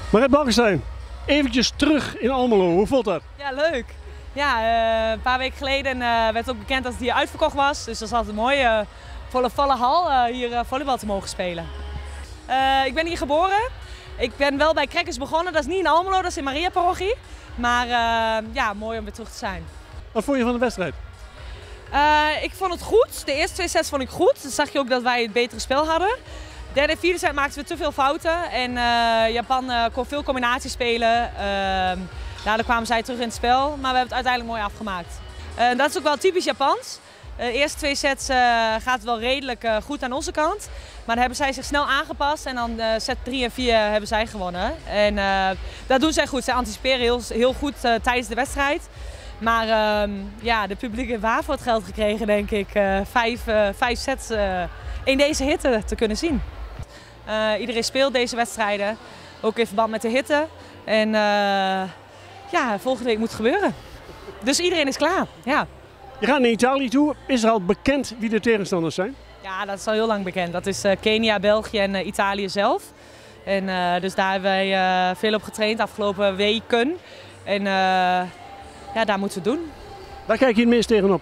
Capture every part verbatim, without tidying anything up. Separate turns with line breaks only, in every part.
Marit Balkenstein, eventjes terug in Almelo. Hoe voelt dat?
Ja, leuk. Ja, uh, een paar weken geleden uh, werd ook bekend dat het hier uitverkocht was. Dus dat is altijd mooi, uh, voor een volle hal uh, hier uh, volleybal te mogen spelen. Uh, ik ben hier geboren. Ik ben wel bij Crackers begonnen. Dat is niet in Almelo, dat is in Mariaparochie. Maar uh, ja, mooi om weer terug te zijn.
Wat vond je van de wedstrijd?
Uh, ik vond het goed. De eerste twee sets vond ik goed. Dan zag je ook dat wij het betere spel hadden. De derde en vierde set maakten we te veel fouten. En uh, Japan uh, kon veel combinaties spelen. Uh, Daardoor kwamen zij terug in het spel, maar we hebben het uiteindelijk mooi afgemaakt. Uh, dat is ook wel typisch Japans. Uh, de eerste twee sets uh, gaat het wel redelijk uh, goed aan onze kant. Maar dan hebben zij zich snel aangepast en dan uh, set drie en vier hebben zij gewonnen. En uh, dat doen zij goed. Zij anticiperen heel, heel goed uh, tijdens de wedstrijd. Maar uh, ja, de publiek heeft waar voor het geld gekregen, denk ik. Uh, vijf, uh, vijf sets uh, in deze hitte te kunnen zien. Uh, iedereen speelt deze wedstrijden, ook in verband met de hitte. En, uh, Ja, volgende week moet het gebeuren. Dus iedereen is klaar. Ja.
Je gaat naar Italië toe. Is er al bekend wie de tegenstanders zijn?
Ja, dat is al heel lang bekend. Dat is uh, Kenia, België en uh, Italië zelf. En, uh, dus daar hebben wij uh, veel op getraind de afgelopen weken. En uh, ja, daar moeten we het doen.
Waar kijk je het meest tegenop?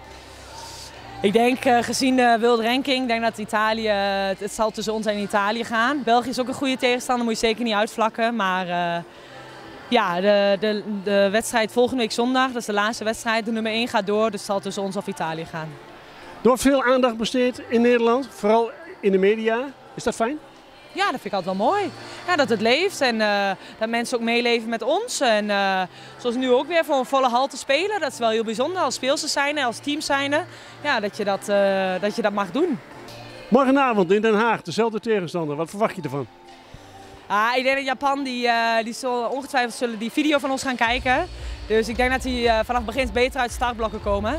Ik denk, uh, gezien de world ranking, ik denk dat Italië, het, het zal tussen ons en Italië gaan. België is ook een goede tegenstander, moet je zeker niet uitvlakken. Maar uh, ja, de, de, de wedstrijd volgende week zondag, dat is de laatste wedstrijd. De nummer één gaat door, dus het zal tussen ons of Italië gaan.
Er wordt veel aandacht besteed in Nederland, vooral in de media. Is dat fijn?
Ja, dat vind ik altijd wel mooi. Ja, dat het leeft en uh, dat mensen ook meeleven met ons. En uh, zoals nu ook weer voor een volle hal te spelen, dat is wel heel bijzonder als speelsters zijn en als team zijn. Ja, dat je dat, uh, dat je dat mag doen.
Morgenavond in Den Haag, dezelfde tegenstander. Wat verwacht je ervan?
Ah, ik denk dat Japan, die, uh, die zullen, ongetwijfeld zullen die video van ons gaan kijken. Dus ik denk dat die uh, vanaf het begin beter uit de startblokken komen.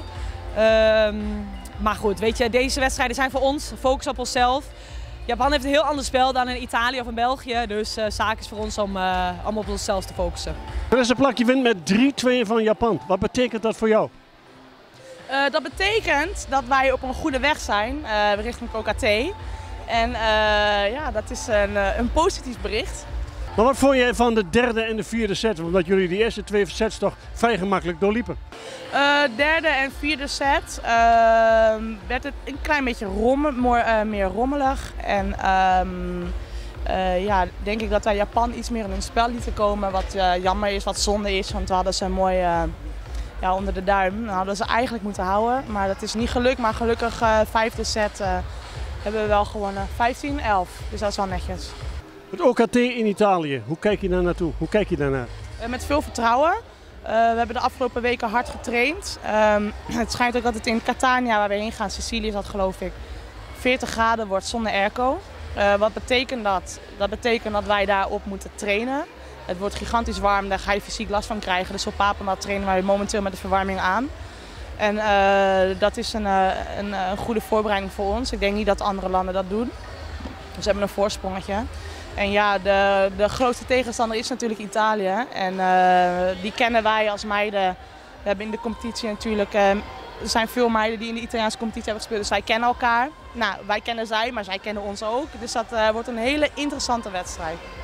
Um, maar goed, weet je, deze wedstrijden zijn voor ons, focus op onszelf. Japan heeft een heel ander spel dan in Italië of in België, dus uh, zaak is voor ons om, uh, om op onszelf te focussen.
Melissa Plak, je wint met drie twee van Japan. Wat betekent dat voor jou?
Uh, dat betekent dat wij op een goede weg zijn, uh, richting O K T. En uh, ja, dat is een, een positief bericht.
Maar wat vond jij van de derde en de vierde set? Omdat jullie die eerste twee sets toch vrij gemakkelijk doorliepen.
Uh, derde en vierde set uh, werd het een klein beetje rommel, more, uh, meer rommelig. En um, uh, ja, denk ik dat wij Japan iets meer in hun spel lieten komen. Wat uh, jammer is, wat zonde is, want we hadden ze mooi uh, ja, onder de duim. Dat hadden ze eigenlijk moeten houden, maar dat is niet gelukt. Maar gelukkig uh, vijfde set uh, hebben we wel gewonnen. vijftien elf, dus dat is wel netjes.
Het O K T in Italië, hoe kijk je daar naartoe? Hoe kijk je daarnaar?
Uh, met veel vertrouwen. Uh, we hebben de afgelopen weken hard getraind. Um, het schijnt ook dat het in Catania, waar we heen gaan, Sicilië is dat geloof ik, veertig graden wordt zonder airco. Uh, wat betekent dat? Dat betekent dat wij daarop moeten trainen. Het wordt gigantisch warm, daar ga je fysiek last van krijgen. Dus op Papendal trainen wij momenteel met de verwarming aan. En uh, dat is een, uh, een, een goede voorbereiding voor ons. Ik denk niet dat andere landen dat doen. Dus we hebben een voorsprongetje. En ja, de, de grootste tegenstander is natuurlijk Italië. En uh, die kennen wij als meiden. We hebben in de competitie natuurlijk, uh, er zijn veel meiden die in de Italiaanse competitie hebben gespeeld. Dus zij kennen elkaar. Nou, wij kennen zij, maar zij kennen ons ook. Dus dat uh, wordt een hele interessante wedstrijd.